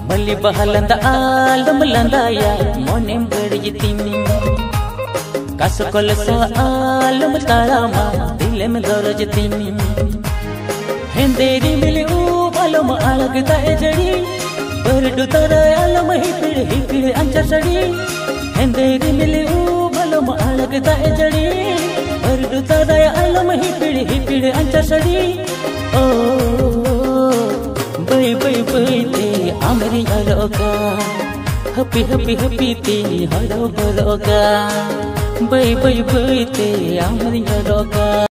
मल्ली बहलंदा आलम लंदाया मोनेम बड़जितिनी कसकल सा आलम तारामा दिले में दरजतिनी हेंदेरी मिले ऊ बालम अलगता एजड़ी बरडु तारा आलम हिपिड़ अंचा सड़ी हेंदेरी मिले ऊ बालम अलगता एजड़ी बरडु तारा आलम हिपिड़ अंचा सड़ी ओ बई बई बई ते आमरी हरोगा हपी हपी हपी ते हरो बरोगा बई बई बई ते आमरी हरोगा।